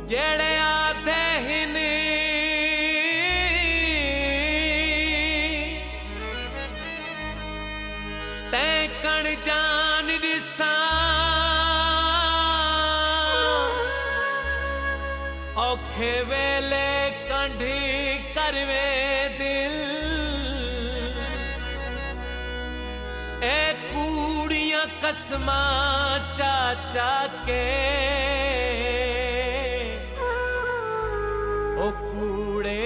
जेड़े आते हिन तैं कण जान दिसा औखे वेले कंढी करवे दिल ए कूड़ियां कसमा चाचा के ओ कूड़े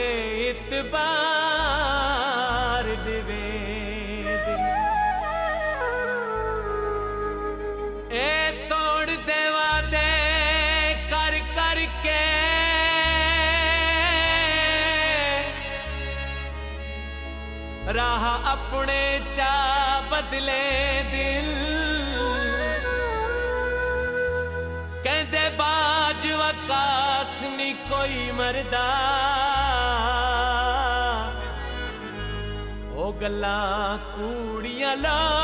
इतबार दिवे दिल ए तोड़ देवा दे कर कर के राह अपने चा बदले दिल कहते बाज वकास नी कोई मरदा ओ गल्ला कूड़ियां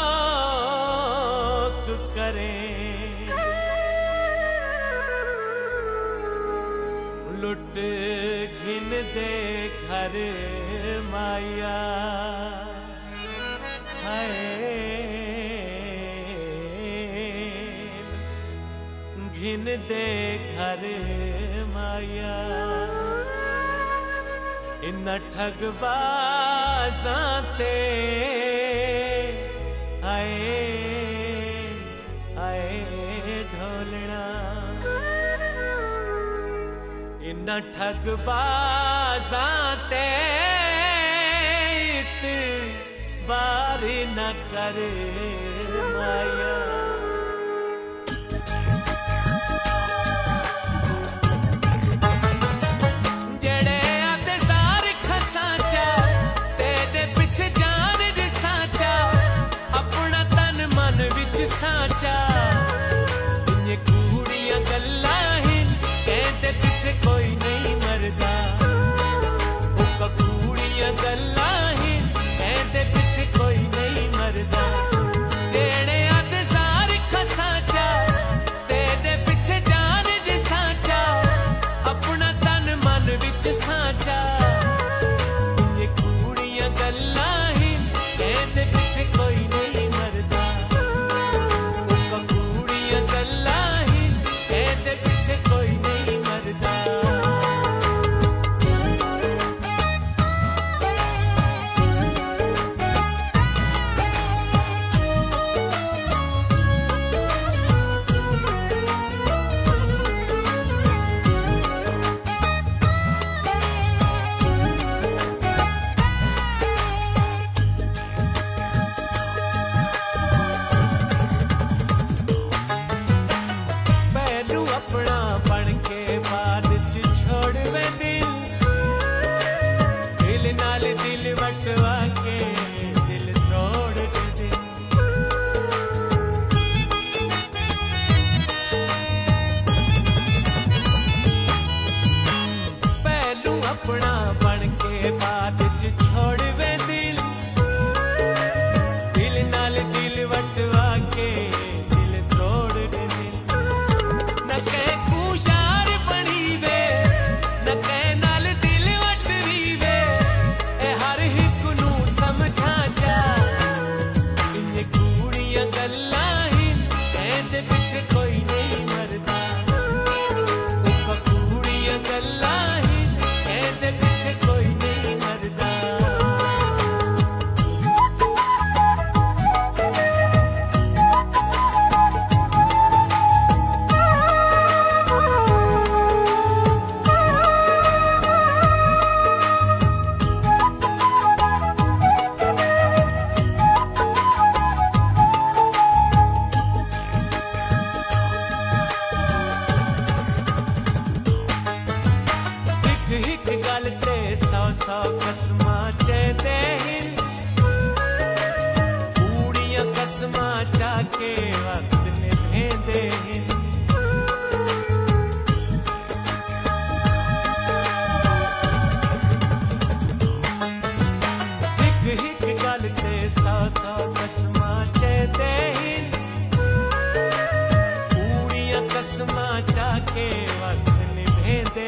लोक करें लुट घिन दे घर माया घिन दे घर माया इन ठगबाज़ां ते आए आए ढोलना इन ठगबाज़ां ते इतबार न कर माया साचा ये कूड़ियां गल्ला हिन कहते पीछे कोई नहीं मरदा उनका कूड़ियां गल्ला हिन कहते पीछे कोई नहीं मरदा तेरे आते सार खसाचा तेरे पीछे जान दे साचा अपना तन मन विच साचा ये कूड़ियां गल्ला हिन कहते पीछे कोई नहीं मरदा कोई नहीं मरदा कसमा चेते हिन कूड़ियां कसमा चाके वक्त निभेंदे हिन हिक हिक गल ते सौ सौ कसमा चेते हिन कूड़ियां कसमा चाके वक्त निभेंदे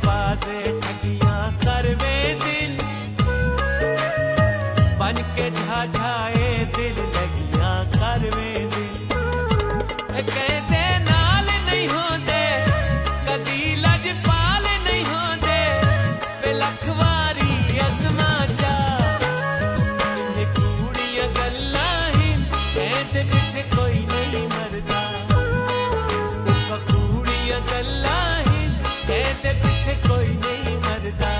बाजे ठगियां करवे दिल बन के झाझाए दिल लगियां करवे दिल कहते नाल नहीं होंदे कदी लजपाल नहीं होंदे वे लखवारी असमा चा इन्ने कूड़ियां गल्लां ही कहते पिछे कोई नहीं मरदा कूड़ियां गल्लां ही कहते पिछे कोई नहीं मरदा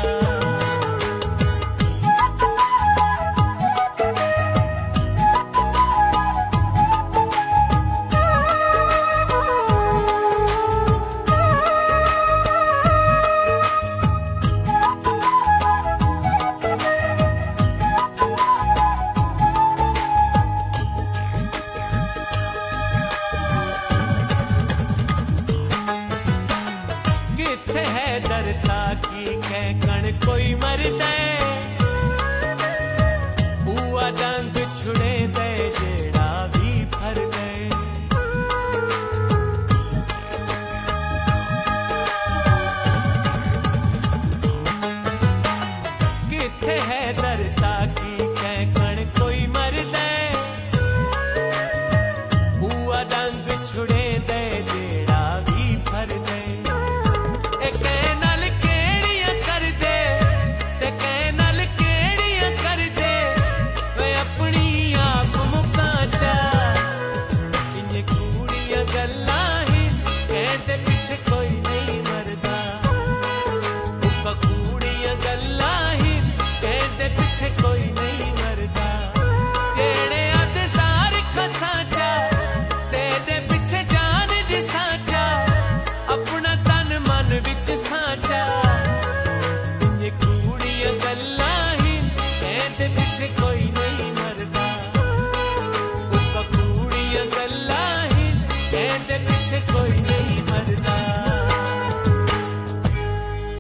डरता की कहकण कोई मरदे बुआ डंग छुड़े दे जेड़ा भी फर दे किथे है डरता की कहकण कोई मरदे बुआ डंग छुड़े दे जेड़ा भी फर दे कोई नहीं मरदा तेरे आदे सार खसाचा तेरे पिछे जान दिसाचा अपना तन मन विच साचा ये कूड़ियां गल्लां ही तेरे पिछे कोई नहीं मरदा कूड़ियां गल्लां ही तेरे पिछे कोई